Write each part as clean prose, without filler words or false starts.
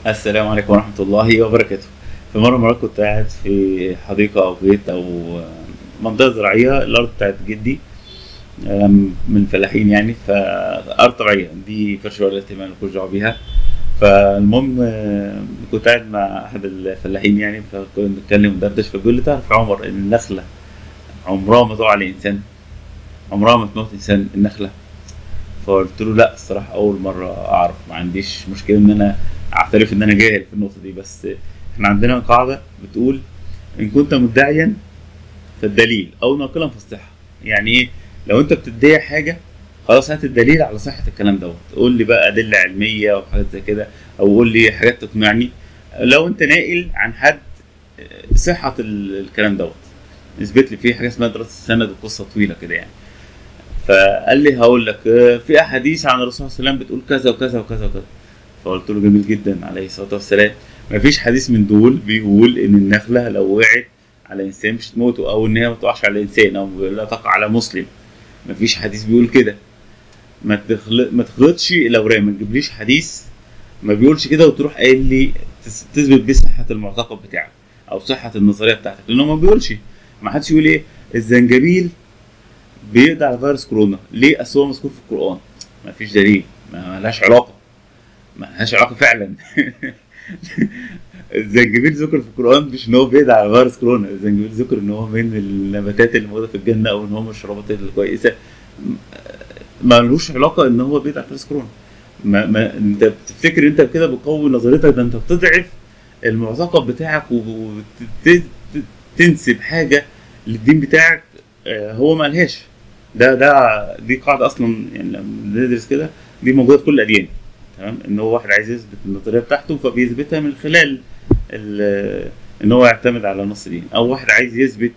السلام عليكم ورحمة الله وبركاته. في مرة من المرات كنت قاعد في حديقة أو بيت أو منطقة زراعية، الأرض بتاعت جدي، من الفلاحين يعني، فأرض طبيعية دي فرش ولا اهتمام ملكوش دعوة بيها. فالمهم كنت قاعد مع أحد الفلاحين يعني، فكنا بنتكلم وندردش، فبيقول لي: تعرف يا عمر إن النخلة عمرها ما تقع على إنسان؟ عمرها ما تموت إنسان النخلة؟ فقلت له: لا الصراحة أول مرة أعرف، ما عنديش مشكلة إن أنا أعترف إن أنا جاهل في النقطة دي، بس إحنا عندنا قاعدة بتقول: إن كنت مدعيا فالدليل أو ناقلا فالصحة. يعني إيه؟ لو أنت بتدعي حاجة، خلاص هات الدليل على صحة الكلام دوت، قول لي بقى أدلة علمية وحاجات زي كده، أو قول لي حاجات تقنعني. لو أنت ناقل عن حد صحة الكلام دوت، اثبت لي فيه حاجة اسمها دراسة السند وقصة طويلة كده يعني. فقال لي: هقول لك، في احاديث عن الرسول صلى الله عليه وسلم بتقول كذا وكذا وكذا وكذا. فقلت له: جميل جدا عليه الصلاه والسلام، مفيش حديث من دول بيقول ان النخله لو وقعت على انسان مش تموته، او ان هي ما تقعش على انسان، او لا تقع على مسلم. مفيش حديث بيقول كده. ما تخلطش الاوراق، ما تجيبليش حديث ما بيقولش كده وتروح قايل لي تثبت بيه صحه المعتقد بتاعك او صحه النظريه بتاعتك، لانه ما بيقولش. ما حدش يقول ايه الزنجبيل بيقضي على فيروس كورونا، ليه؟ اصل هو مذكور في القران. ما فيش دليل، ما لهاش علاقه، ما لهاش علاقه فعلا. الزنجبيل ذكر في القران مش ان هو بيقضي على فيروس كورونا، الزنجبيل ذكر ان هو من النباتات اللي موجوده في الجنه، او ان هو من الشربات الكويسه. ما لهوش علاقه ان هو بيقضي على فيروس كورونا. انت بتفتكر انت كده بتقوي نظريتك، ده انت بتضعف المعتقد بتاعك وتنسب حاجه للدين بتاعك هو ما قالهاش. دي قاعده اصلا يعني لما بندرس كده، دي موجوده في كل الاديان. تمام، ان هو واحد عايز يثبت النظريه بتاعته فبيثبتها من خلال ان هو يعتمد على نص دين، او واحد عايز يثبت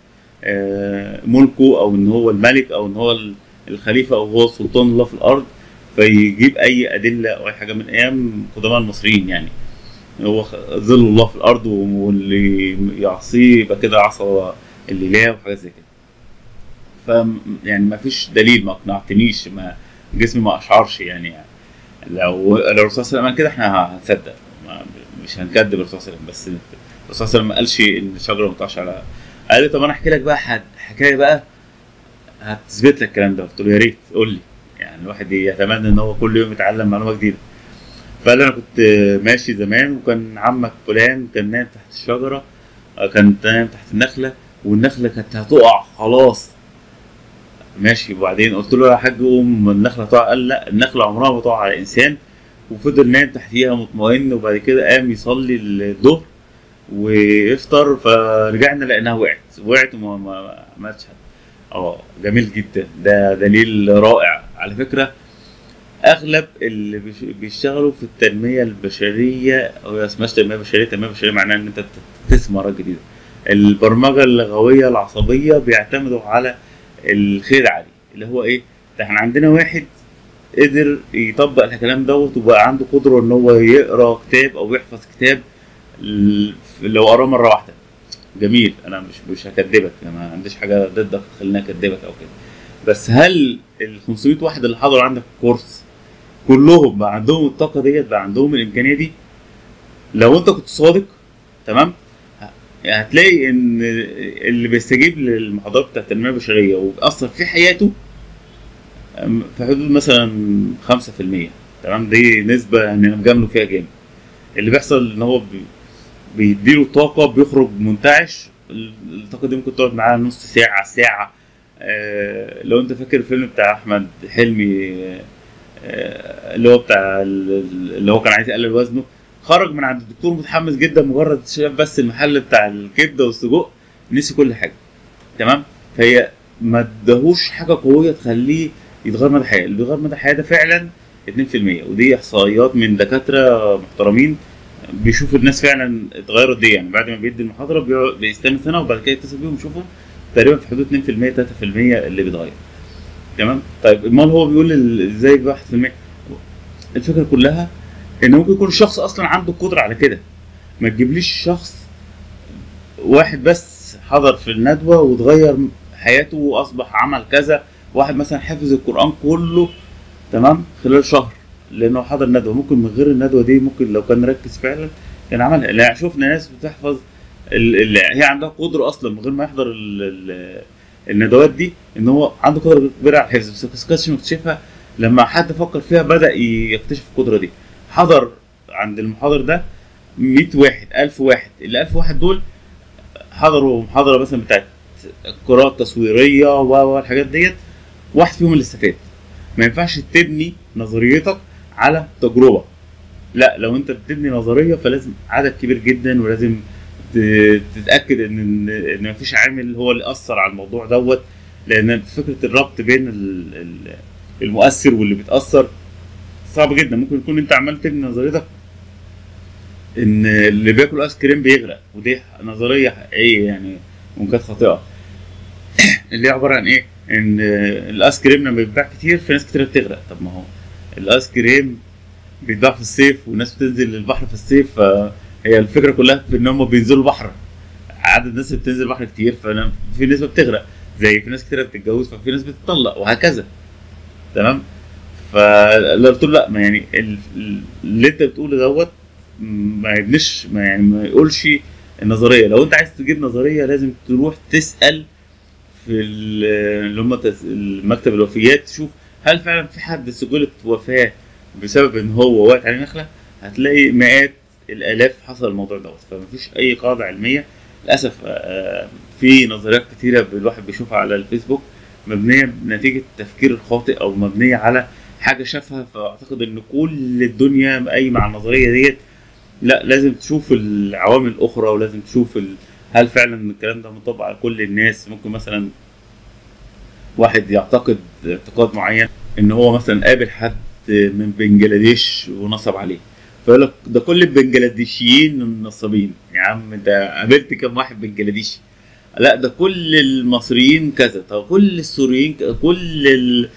ملكه، او ان هو الملك، او ان هو الخليفه، او هو سلطان الله في الارض، فيجيب اي ادله او اي حاجه من ايام قدماء المصريين يعني. هو ظل الله في الارض، واللي يعصيه يبقى كده عصى الاله وحاجات زي كده. ف يعني ما فيش دليل، ما اقنعتنيش، ما جسمي ما اشعرش يعني. لو الرسول صلى الله عليه وسلم كده احنا هنصدق، مش هنكذب الرسول صلى الله عليه وسلم. بس الرسول صلى الله عليه وسلم ما قالش ان الشجره ما تقعش على. قال لي: طب انا احكي لك بقى حكايه بقى هتثبت لك الكلام ده. قلت له: يا ريت قول لي، يعني الواحد يتمنى ان هو كل يوم يتعلم معلومه جديده. فقال لي: انا كنت ماشي زمان، وكان عمك فلان كان نايم تحت الشجره، كان نايم تحت النخله، والنخله كانت هتقع خلاص. ماشي، وبعدين قلت له: يا حاج قوم النخله تقع. قال: لا، النخله عمرها ما تقع على انسان. وفضل نايم تحتيها مطمئن، وبعد كده قام يصلي الظهر ويفطر، فرجعنا لقيناها وقعت وما ماتش حد. جميل جدا، ده دليل رائع على فكره. اغلب اللي بيشتغلوا في التنميه البشريه، او اسمها تنميه بشريه، التنميه البشريه معناها ان انت تسمع مهارات جديده. البرمجه اللغويه العصبيه بيعتمدوا على الخدعه دي، اللي هو ايه؟ ده احنا عندنا واحد قدر يطبق الكلام دوت، وبقى عنده قدره ان هو يقرا كتاب او يحفظ كتاب لو قراه مره واحده. جميل، انا مش هكدبك، انا ما عنديش حاجه ضدك تخليني اكدبك او كده. بس هل ال 500 واحد اللي حضروا عندك الكورس كلهم بقى عندهم الطاقه ديت، بقى عندهم الامكانيه دي؟ لو انت كنت صادق، تمام، هتلاقي ان اللي بيستجيب للمحاضرات بتاعت التنميه البشريه وبيأثر في حياته في حدود مثلا 5%. تمام، دي نسبه يعني انا مجامله فيها جامد. اللي بيحصل ان هو بيديله طاقه، بيخرج منتعش. الطاقه دي ممكن تقعد معاه نص ساعه، ساعه. لو انت فاكر الفيلم بتاع احمد حلمي، اللي هو بتاع اللي هو كان عايز يقلل وزنه، خرج من عند الدكتور متحمس جدا، مجرد شاف بس المحل بتاع الكبده والسجق نسي كل حاجه. تمام، فهي ما اداهوش حاجه قويه تخليه يتغير مدى الحياه. اللي بيغير مدى الحياه ده فعلا 2%، ودي احصائيات من دكاتره محترمين بيشوفوا الناس فعلا اتغيرت دي. يعني بعد ما بيدي المحاضره بيستنى سنه، وبعد كده يتصل بيهم يشوفوا تقريبا في حدود 2% 3% اللي بيتغير. تمام، طيب امال هو بيقول ازاي ب 1%؟ الفكره كلها ان ممكن يكون الشخص اصلا عنده القدره على كده. ما تجيبليش شخص واحد بس حضر في الندوه وتغير حياته واصبح عمل كذا. واحد مثلا حفظ القران كله، تمام، خلال شهر. لانه حضر ندوه، ممكن من غير الندوه دي ممكن لو كان ركز فعلا كان عملها. لا شفنا ناس بتحفظ اللي هي عندها قدره اصلا من غير ما يحضر الندوات دي، ان هو عنده قدره كبيره على الحفظ، بس ما كانش مكتشفها. لما حد فكر فيها بدا يكتشف القدره دي. حضر عند المحاضر ده 100 واحد 1000 واحد، ال 1000 واحد دول حضروا محاضره مثلا بتاعت قراءه تصويريه والحاجات ديت، واحد فيهم اللي استفاد. ما ينفعش تبني نظريتك على تجربه، لا لو انت بتبني نظريه فلازم عدد كبير جدا، ولازم تتاكد ان مفيش عامل هو اللي اثر على الموضوع دوت، لان فكره الربط بين المؤثر واللي بيتاثر صعب جدا. ممكن يكون انت عمال تبني نظريتك ان اللي بياكل ايس كريم بيغرق، ودي نظريه حقيقيه يعني وكانت خاطئه. اللي هي عباره عن ايه؟ ان الايس كريم لما بيتباع كتير في ناس كتير بتغرق. طب ما هو الايس كريم بيتباع في الصيف والناس بتنزل البحر في الصيف، فهي الفكره كلها في ان هم بينزلوا البحر، عدد الناس اللي بتنزل البحر كتير ففي نسبه بتغرق، زي في ناس كتير بتتجوز ففي ناس بتطلق وهكذا. تمام. فلو قلت له لا، ما يعني اللي انت بتقوله دوت ما يبنيش، ما يعني ما يقولش النظريه. لو انت عايز تجيب نظريه لازم تروح تسال في اللي هم مكتب الوفيات، تشوف هل فعلا في حد سجلت وفاه بسبب ان هو وقعت عليه نخله. هتلاقي مئات الالاف حصل الموضوع دوت، فمفيش اي قاعده علميه للاسف. في نظريات كتيره الواحد بيشوفها على الفيسبوك مبنيه نتيجه التفكير الخاطئ او مبنيه على حاجه شافها، فاعتقد ان كل الدنيا قايمه على النظريه ديت. لا لازم تشوف العوامل الاخرى، ولازم تشوف هل فعلا الكلام ده مطبق على كل الناس. ممكن مثلا واحد يعتقد اعتقاد معين ان هو مثلا قابل حد من بنجلاديش ونصب عليه، فيقول لك ده كل البنجلاديشيين نصابين. يا عم انت قابلت كم واحد بنجلاديشي؟ لا ده كل المصريين كذا. طب كل السوريين كل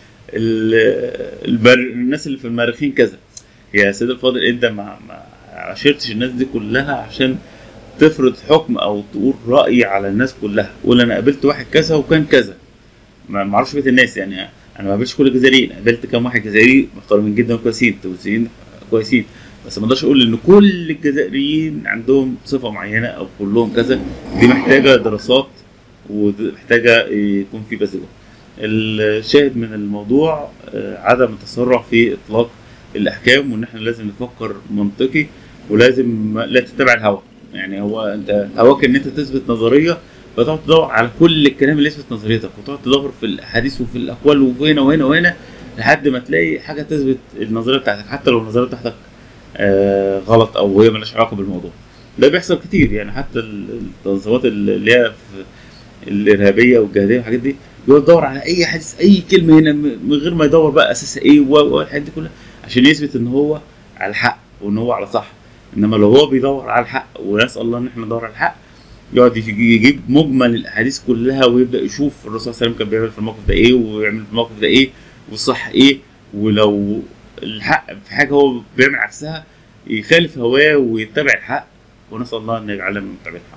الناس اللي في المريخين كذا. يا سيد الفاضل انت ما عاشرتش الناس دي كلها عشان تفرض حكم او تقول راي على الناس كلها. قول انا قابلت واحد كذا وكان كذا، ما اعرفش بيت الناس يعني. انا ما قابلتش كل الجزائريين، قابلت كام واحد جزائري محترمين جدا وكويسين، تونسيين كويسين، بس ما اقدرش اقول ان كل الجزائريين عندهم صفه معينه او كلهم كذا. دي محتاجه دراسات ومحتاجه يكون في بذل. الشاهد من الموضوع عدم التسرع في اطلاق الاحكام، وان احنا لازم نفكر منطقي، ولازم لا تتبع الهوى. يعني هو انت هواك ان انت تثبت نظريه، فتقعد تدور على كل الكلام اللي يثبت نظريتك، وتقعد تدور في الاحاديث وفي الاقوال وهنا وهنا وهنا لحد ما تلاقي حاجه تثبت النظريه بتاعتك، حتى لو النظريه بتاعتك غلط او هي مالهاش علاقه بالموضوع. ده بيحصل كتير يعني. حتى التنظيمات اللي هي الارهابيه والجهاديه والحاجات دي بيقعد يدور على اي حديث اي كلمه هنا من غير ما يدور بقى اساسها ايه والحاجات دي كلها عشان يثبت ان هو على الحق وان هو على صح. انما لو هو بيدور على الحق، ونسال الله ان احنا ندور على الحق، يقعد يجيب مجمل الاحاديث كلها ويبدا يشوف الرسول صلى الله عليه وسلم كان بيعمل في الموقف ده ايه ويعمل في الموقف ده ايه والصح ايه، ولو الحق في حاجه هو بيعمل عكسها يخالف هواه ويتبع الحق. ونسال الله ان يجعلنا من متبعي الحق.